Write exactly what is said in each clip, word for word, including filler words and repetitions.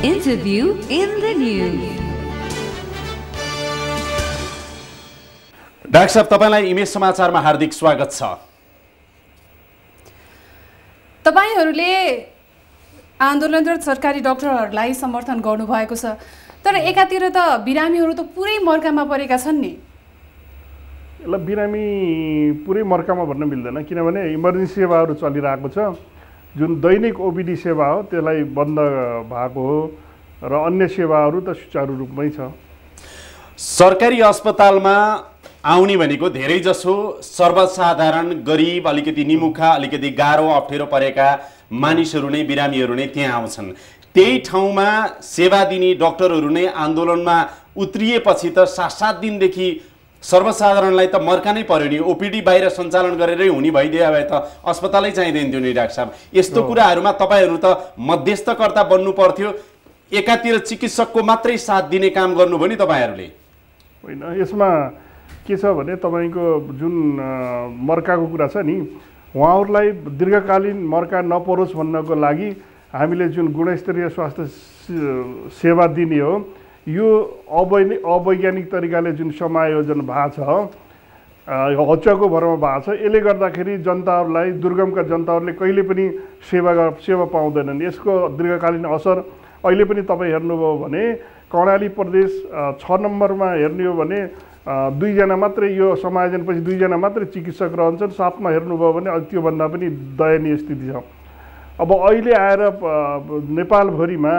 Interview in the news. Doctor साहब, तपाईलाई image समाचारमा हार्दिक स्वागत छ। तपाईहरुले आन्दोलनरत सरकारी डाक्टरहरुलाई समर्थन गर्नुभएको छ, तर एकातिर त बिरामीहरु त पुरै मर्कामा परेका छन् नि। ल बिरामी पुरै मर्कामा भन्न मिल्दैन, किनभने इमर्जेन्सी सेवाहरू चलिरहेको छ। जुन दैनिक ओपीडी सेवा हो त्यसलाई बन्द भएको हो र अन्य सेवाहरू त सुचारू रूपमै छ। सरकारी अस्पतालमा आउने भनेको धेरै जसो सर्वसाधारण गरिब, अलिकति निमुखा, अलिकति गाह्रो अप्ठ्यारो परेका मानिसहरू नै, बिरामीहरू नै त्यहाँ आउँछन्। त्यही ठाउँमा सेवा दिने डाक्टरहरू नै आन्दोलनमा उत्रिएपछि त सात सात दिनदेखि सर्वसाधारणलाई त मर्का नै पर्यो नि। ओपीडी बाहिर सञ्चालन गरेरै हुने भइदिए भए त अस्पतालै चाहिँदैन थियो नि। डाक्टर साहब, यस्तो कुराहरूमा तपाईहरू त मध्यस्थकर्ता बन्नु पर्थ्यो। एकातिर चिकित्सकको मात्रै साथ दिने काम गर्नुभयो नि तपाईहरूले। होइन, यसमा के छ भने तपाईँको जुन मर्काको कुरा छ नि, उहाँहरूलाई दीर्घकालीन मर्का नपरोस् भन्नको लागि हामीले जुन गुणस्तरीय स्वास्थ्य सेवा दिने हो, यो अवै अवैज्ञानिक तरिकाले जुन समायोजन भएको छ, हच्चाको भरमा भएको छ, यसले गर्दाखेरि जनताहरूलाई, दुर्गमका जनताहरूले कहिले पनि सेवा सेवा पाउँदैनन्। यसको दीर्घकालीन असर अहिले पनि तपाईँ हेर्नुभयो भने कर्णाली प्रदेश छ नम्बरमा हेर्ने हो भने दुईजना मात्रै, यो समायोजनपछि दुईजना मात्रै चिकित्सक रहन्छन्। साथमा हेर्नुभयो भने त्योभन्दा पनि दयनीय स्थिति छ। अब अहिले आएर नेपालभरिमा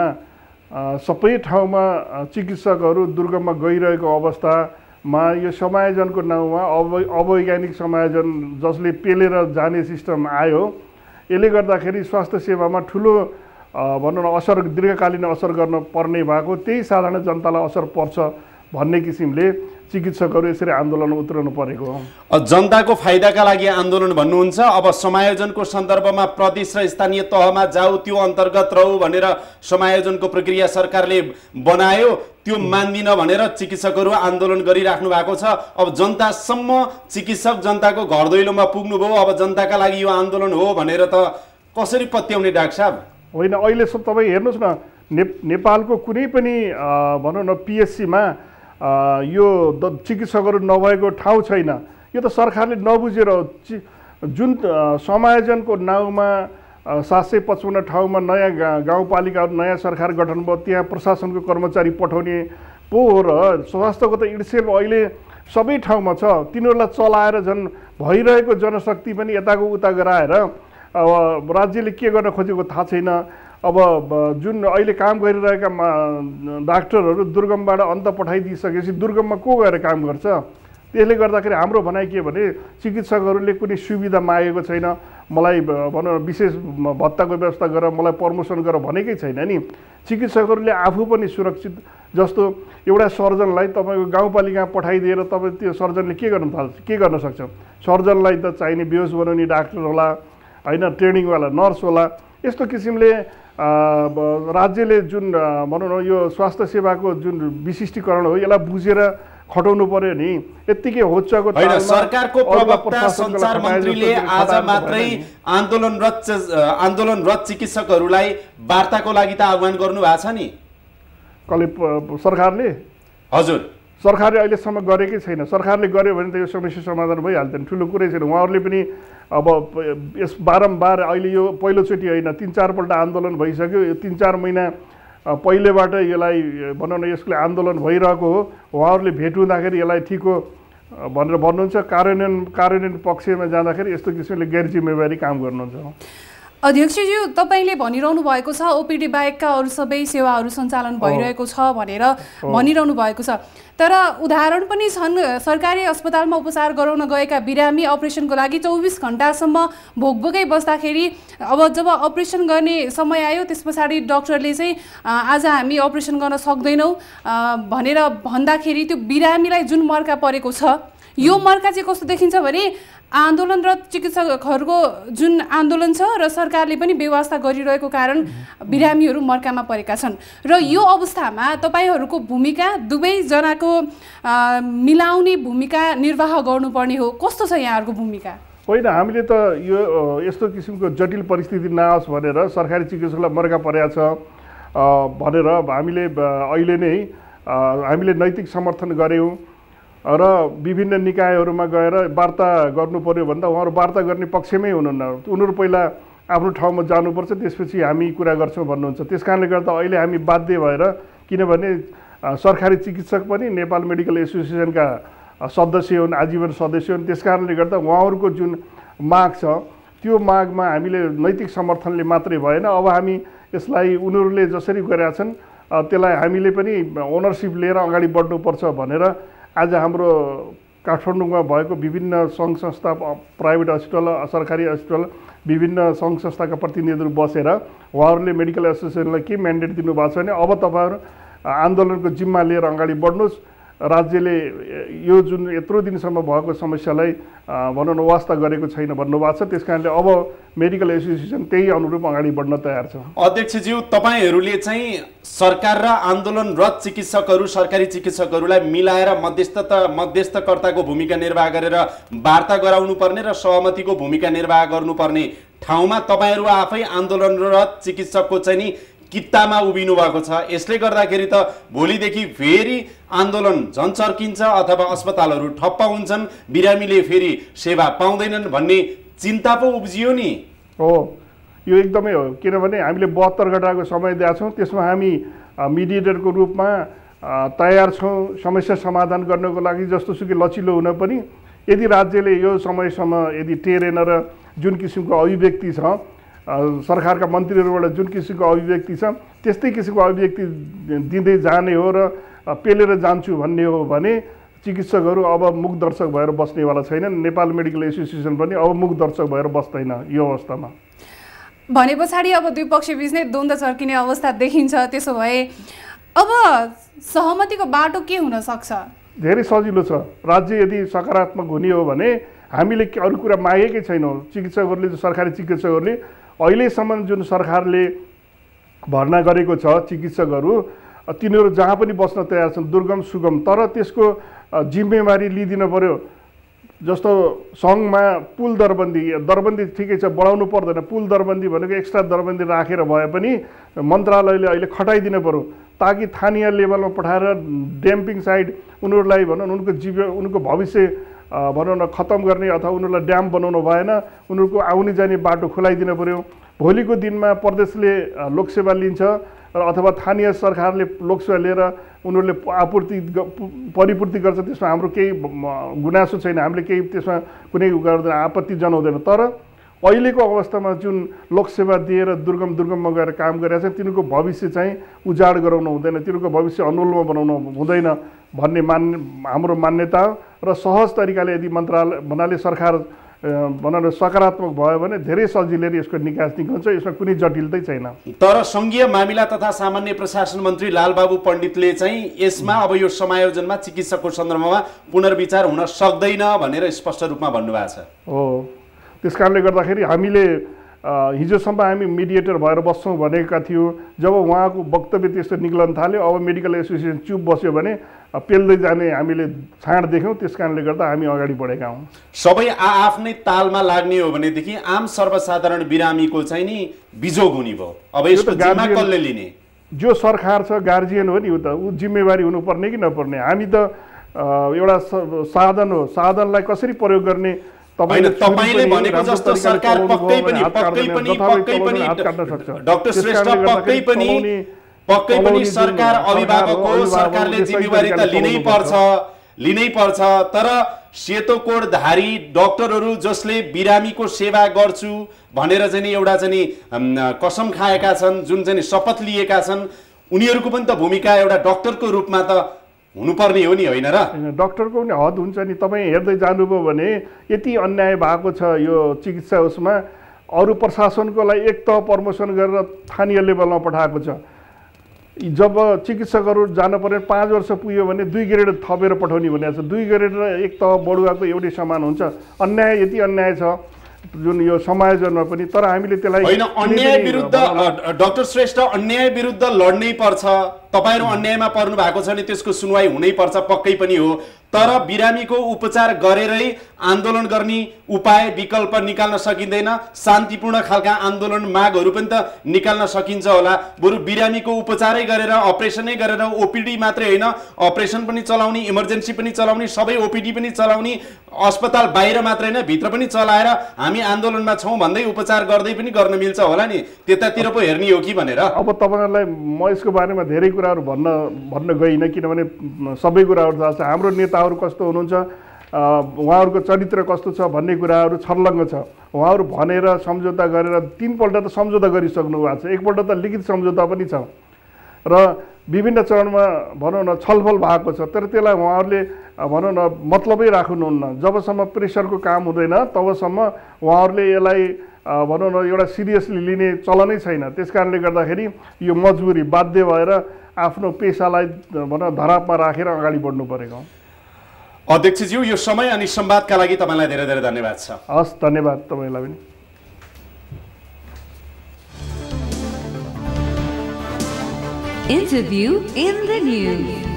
सबै ठाउँमा चिकित्सकहरू दुर्गममा गइरहेको अवस्थामा यो समायोजनको नाउँमा अवै अवैज्ञानिक समायोजन जसले पेलेर जाने सिस्टम आयो, यसले गर्दाखेरि स्वास्थ्य सेवामा ठुलो भनौँ न असर, दीर्घकालीन असर गर्न पर्ने भएको, त्यही साधारण जनतालाई असर पर्छ भन्ने किसिमले चिकित्सकहरू यसरी आन्दोलनमा उत्रनु परेको हो। जनताको फाइदाका लागि आन्दोलन भन्नुहुन्छ। अब समायोजनको सन्दर्भमा प्रदेश र स्थानीय तहमा जाऊ, त्यो अन्तर्गत रहू भनेर समायोजनको प्रक्रिया सरकारले बनायो, त्यो मान्दिन भनेर चिकित्सकहरू आन्दोलन गरिराख्नु भएको छ। अब जनतासम्म चिकित्सक जनताको घर दैलोमा पुग्नुभयो, अब जनताका लागि यो आन्दोलन हो भनेर त कसरी पत्याउने डाक्टर साहब? होइन, अहिले सब तपाईँ हेर्नुहोस् न, ने नेपालको कुनै पनि भनौँ न पिएचसीमा यो चिकित्सकहरू नभएको ठाउँ छैन। यो त सरकारले नबुझेर हो। जुन समायोजनको नाउँमा सात सय पचपन्न ठाउँमा नयाँ गाउँपालिकाहरू, नयाँ सरकार गठन भयो, त्यहाँ प्रशासनको कर्मचारी पठाउने पो हो र स्वास्थ्यको त इड्सेल अहिले सबै ठाउँमा छ। तिनीहरूलाई चलाएर झन् भइरहेको जनशक्ति पनि यताको उता गराएर अब राज्यले के गर्न खोजेको थाहा छैन। अब जुन अहिले काम गरिरहेका डाक्टरहरू दुर्गमबाट अन्त पठाइदिइसकेपछि दुर्गममा को गएर काम गर्छ? त्यसले गर्दाखेरि हाम्रो भनाइ के भने चिकित्सकहरूले कुनै सुविधा मागेको छैन। मलाई भनौँ विशेष भत्ताको व्यवस्था गर, मलाई प्रमोसन गर भनेकै छैन नि। चिकित्सकहरूले आफू पनि सुरक्षित, जस्तो एउटा सर्जनलाई तपाईँको गाउँपालिकामा पठाइदिएर तपाईँ त्यो सर्जनले के गर्न थाल्छ, के गर्न सक्छ? सर्जनलाई त चाहिने बेहोस बनाउने डाक्टर होला, होइन, ट्रेनिङवाला नर्स होला। यस्तो किसिमले राज्यले जुन भनौँ न यो स्वास्थ्य सेवाको जुन विशिष्टीकरण हो, यसलाई बुझेर खटाउनु पर्यो नि। यत्तिकै होच्चाको होइन, सरकारको प्रवक्ता सञ्चार मन्त्रीले आज मात्रै आन्दोलनरत आन्दोलनरत चिकित्सकहरूलाई वार्ताको लागि त आह्वान गर्नु भएको छ नि। कसले? सरकारले? हजुर, सरकारले अहिलेसम्म गरेकै छैन। सरकारले गर्यो भने त यो समस्या समाधान भइहाल्थ्यो नि, ठुलो कुरै छैन। उहाँहरूले पनि अब यस बारम्बार, अहिले यो पहिलोचोटि होइन, तिन चारपल्ट आन्दोलन भइसक्यो। यो तिन चार महिना पहिलेबाट यसलाई भनौँ न यसले आन्दोलन भइरहेको हो। उहाँहरूले भेट हुँदाखेरि यसलाई ठिक हो भनेर भन्नुहुन्छ, कार्यान्वयन कार्यान्वयन पक्षमा जाँदाखेरि यस्तो किसिमले गैर जिम्मेवारी काम गर्नुहुन्छ। अध्यक्षज्यू, तपाईँले भनिरहनु भएको छ ओपीडी बाहेकका अरू सबै सेवाहरू सञ्चालन भइरहेको छ भनेर भनिरहनु भएको छ, तर उदाहरण पनि छन्। सरकारी अस्पतालमा उपचार गराउन गएका बिरामी अपरेसनको लागि चौबिस घन्टासम्म भोकभोकै बस्दाखेरि अब जब अपरेसन गर्ने समय आयो त्यस पछाडि डाक्टरले चाहिँ आज हामी अपरेसन गर्न सक्दैनौँ भनेर भन्दाखेरि त्यो बिरामीलाई जुन मर्का परेको छ, यो मर्का चाहिँ कस्तो देखिन्छ भने आन्दोलनरत चिकित्सकहरूको जुन आन्दोलन छ र सरकारले पनि व्यवस्था गरिरहेको कारण बिरामीहरू मर्कामा परेका छन्। र यो अवस्थामा तपाईँहरूको भूमिका, दुवैजनाको मिलाउने भूमिका निर्वाह गर्नुपर्ने हो। कस्तो छ यहाँहरूको भूमिका? होइन, हामीले त यो यस्तो किसिमको जटिल परिस्थिति नआओस् भनेर सरकारी चिकित्सकलाई मर्का परेको छ। भनेर हामीले अहिले नै हामीले नैतिक समर्थन गऱ्यौँ र विभिन्न निकायहरूमा गएर वार्ता गर्नु पर्यो भन्दा उहाँहरू वार्ता गर्ने पक्षमै हुनुहुन्न। उनीहरू पहिला आफ्नो ठाउँमा जानुपर्छ, त्यसपछि हामी कुरा गर्छौँ भन्नुहुन्छ। त्यस कारणले गर्दा अहिले हामी बाध्य भएर, किनभने सरकारी चिकित्सक पनि नेपाल मेडिकल एसोसिएसनका सदस्य हुन्, आजीवन सदस्य हुन्। त्यस कारणले गर्दा उहाँहरूको जुन माग छ त्यो मागमा हामीले नैतिक समर्थनले मात्रै भएन, अब हामी यसलाई उनीहरूले जसरी गरेका छन् त्यसलाई हामीले पनि ओनरसिप लिएर अगाडि बढ्नुपर्छ भनेर आज हाम्रो काठमाडौँमा भएको विभिन्न सङ्घ संस्था, प्राइभेट हस्पिटल, सरकारी हस्पिटल, विभिन्न सङ्घ संस्थाका प्रतिनिधिहरू बसेर उहाँहरूले मेडिकल एसोसिएसनलाई के म्यान्डेट दिनुभएको छ भने अब तपाईँहरू आन्दोलनको जिम्मा लिएर अगाडि बढ्नुहोस्, राज्यले यो जुन यत्रो दिनसम्म भएको समस्यालाई भनौँ न वास्ता गरेको छैन भन्नुभएको छ। त्यस कारणले अब मेडिकल एसोसिएसन त्यही अनुरूप अगाडि बढ्न तयार छ। अध्यक्षज्यू, तपाईँहरूले चाहिँ सरकार र आन्दोलनरत चिकित्सकहरू, सरकारी चिकित्सकहरूलाई मिलाएर मध्यस्थता मध्यस्थकर्ताको भूमिका निर्वाह गरेर वार्ता गराउनु पर्ने र सहमतिको भूमिका निर्वाह गर्नुपर्ने ठाउँमा तपाईँहरू आफै आन्दोलनरत चिकित्सकको चाहिँ नि कित्तामा उभिनु भएको छ। यसले गर्दाखेरि त भोलिदेखि फेरि आन्दोलन झन् चर्किन्छ अथवा अस्पतालहरू ठप्प हुन्छन्, बिरामीले फेरि सेवा पाउँदैनन् भन्ने चिन्ता पो उब्जियो नि। हो, यो एकदमै हो, किनभने हामीले बहत्तर घण्टाको समय दिएका छौँ। त्यसमा हामी मिडिएटरको रूपमा तयार छौँ समस्या समाधान गर्नको लागि, जस्तोसुकै लचिलो हुन पनि। यदि राज्यले यो समयसम्म यदि टेरेन र जुन किसिमको अभिव्यक्ति छ सरकारका मन्त्रीहरूबाट जुन किसिमको अभिव्यक्ति छ त्यस्तै किसिमको अभिव्यक्ति दिँदै जाने हो र पेलेर जान्छु भन्ने हो भने चिकित्सकहरू अब मुख दर्शक भएर बस्नेवाला छैनन्। नेपाल मेडिकल एसोसिएसन पनि अब मुख दर्शक भएर बस्दैन यो अवस्थामा। भने पछाडि अब दुई पक्षबीच नै द्वन्द्व चर्किने अवस्था देखिन्छ। त्यसो भए अब सहमतिको बाटो के हुन सक्छ? धेरै सजिलो छ। राज्य यदि सकारात्मक हुने हो भने हामीले अरू कुरा मागेकै छैनौँ। चिकित्सकहरूले, सरकारी चिकित्सकहरूले अहिलेसम्म जुन सरकारले भर्ना गरेको छ चिकित्सकहरू, तिनीहरू जहाँ पनि बस्न तयार छन्, दुर्गम सुगम, तर त्यसको जिम्मेवारी लिइदिनु पर्यो। जस्तो सङ्घमा पुल दरबन्दी दरबन्दी ठिकै छ, बढाउनु पर्दैन। पुल दरबन्दी भनेको एक्स्ट्रा दरबन्दी राखेर भए पनि मन्त्रालयले अहिले खटाइदिनु पर्यो, ताकि स्थानीय लेभलमा पठाएर ड्याम्पिङ साइड उनीहरूलाई भनौँ उनको जीव उनको भविष्य भनौँ न खतम गर्ने अथवा उनीहरूलाई ड्याम बनाउनु भएन, उनीहरूको आउने जाने बाटो खुलाइदिनु पर्यो। भोलिको दिनमा प्रदेशले लोकसेवा लिन्छ र अथवा स्थानीय सरकारले लोकसेवा लिएर उनीहरूले आपूर्ति परिपूर्ति गर्छ, त्यसमा हाम्रो केही गुनासो छैन, हामीले केही त्यसमा कुनै गर्दैन, आपत्ति जनाउँदैन। तर अहिलेको अवस्थामा जुन लोकसेवा दिएर दुर्गम दुर्गममा गएर काम गरिरहेको छ तिनीहरूको भविष्य चाहिँ उजाड गराउनु हुँदैन, तिनीहरूको भविष्य अनुलोमा बनाउनु हुँदैन भन्ने मान हाम्रो मान्यता र सहज तरिकाले यदि मन्त्रालय भन्नाले सरकार भनौँ न सकारात्मक भयो भने धेरै सजिलै यसको निकास निकाल्छ, यसमा कुनै जटिलतै छैन। तर सङ्घीय मामिला तथा सामान्य प्रशासन मन्त्री लालबाबु पण्डितले चाहिँ यसमा अब यो समायोजनमा चिकित्सकको सन्दर्भमा पुनर्विचार हुन सक्दैन भनेर स्पष्ट रूपमा भन्नुभएको छ। हो, त्यस कारणले गर्दाखेरि हामीले हिजोसम्म हामी मिडिएटर भएर बस्छौँ भनेका थियौँ। जब उहाँको वक्तव्य त्यस्तो निक्लन थाल्यो, अब मेडिकल एसोसिएसन चुप बस्यो भने पेल्दै जाने हामीले छाँड देख्यौँ। त्यस कारणले गर्दा हामी अगाडि बढेका हौँ। सबै आआफ्नै तालमा लाग्ने हो भनेदेखि आम सर्वसाधारण बिरामीको चाहिँ नि बिजोग हुने भयो। अब यसको जिम्मा कसले लिने? जो सरकार छ, गार्जियन हो नि, ऊ त ऊ जिम्मेवारी हुनुपर्ने कि नपर्ने? हामी त एउटा साधन हो, साधनलाई कसरी प्रयोग गर्ने तपाईले भनेको जस्तो सरकार पक्कै पनि पक्कै पनि पक्कै पनि डाक्टर श्रेष्ठ पक्कै पनि पक्कै पनि सरकार अभिभावक हो, सरकारले जिम्मेवारी त लिनै पर्छ लिनै पर्छ तर सेतो कोडधारी डाक्टरहरू जसले बिरामीको सेवा गर्छु भनेर चाहिँ एउटा चाहिँ कसम खाएका छन्, जुन चाहिँ शपथ लिएका छन्, उनीहरूको पनि त भूमिका एउटा डाक्टरको रूपमा त हुनुपर्ने हो नि, होइन र? डाक्टरको पनि हद हुन्छ नि। तपाईँ हेर्दै जानुभयो भने यति अन्याय भएको छ यो चिकित्सा उसमा, अरू प्रशासनको लागि एक तह प्रमोसन गरेर स्थानीय लेभलमा पठाएको छ। जब चिकित्सकहरू जानु पर्ने पाँच वर्ष पुग्यो भने दुई ग्रेड थपेर पठाउने भनेको छ। दुई ग्रेड र एक तह बढुवाको एउटै समान हुन्छ। अन्याय यति अन्याय छ जुन यो समायोजनमा पनि। तर हामीले त्यसलाई होइन, अन्याय विरुद्ध डाक्टर श्रेष्ठ अन्याय विरुद्ध लड्नै पर्छ। तपाईँहरू अन्यायमा पर्नु भएको छ भने त्यसको सुनवाई हुनै पर्छ, पक्कै पनि हो। तर बिरामीको उपचार गरेरै आन्दोलन गर्ने उपाय विकल्प निकाल्न सकिँदैन। शान्तिपूर्ण खालका आन्दोलन मागहरू पनि त निकाल्न सकिन्छ होला। बरु बिरामीको उपचारै गरेर अपरेसनै गरेर ओपिडी मात्रै होइन, अपरेसन पनि चलाउने, इमर्जेन्सी पनि चलाउने, सबै ओपिडी पनि चलाउने, अस्पताल बाहिर मात्रै होइन भित्र पनि चलाएर हामी आन्दोलनमा छौँ भन्दै उपचार गर्दै पनि गर्न मिल्छ होला नि। त्यतातिर पो हेर्ने हो कि भनेर। अब तपाईँहरूलाई म यसको बारेमा धेरै कुराहरू भन्न भन्न गइनँ, किनभने सबै कुराहरू थाहा छ। हाम्रो नेताहरू कस्तो हुनुहुन्छ, उहाँहरूको चरित्र कस्तो छ भन्ने कुराहरू छर्लङ्ग छ। उहाँहरू भनेर सम्झौता गरेर तीनपल्ट त सम्झौता गरिसक्नु भएको छ, एकपल्ट त लिखित सम्झौता पनि छ र विभिन्न चरणमा भनौँ न छलफल भएको छ। तर त्यसलाई उहाँहरूले भनौँ न मतलबै राख्नुहुन्न। जबसम्म प्रेसरको काम हुँदैन तबसम्म उहाँहरूले यसलाई भनौँ न एउटा सिरियसली लिने चलनै छैन। त्यस कारणले गर्दाखेरि यो मजबुरी बाध्य भएर आफ्नो पेसालाई भनौँ धरापमा राखेर अगाडि बढ्नु परेको। अध्यक्षज्यू, यो समय अनि संवादका लागि तपाईँलाई धेरै धेरै धन्यवाद छ। हस्, धन्यवाद तपाईँलाई पनि। Interview in the News.